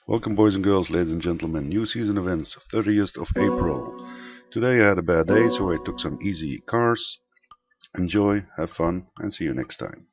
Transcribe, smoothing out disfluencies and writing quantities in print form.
Welcome boys and girls, ladies and gentlemen, new season events, 30th of April. Today I had a bad day, so I took some easy cars. Enjoy, have fun, and see you next time.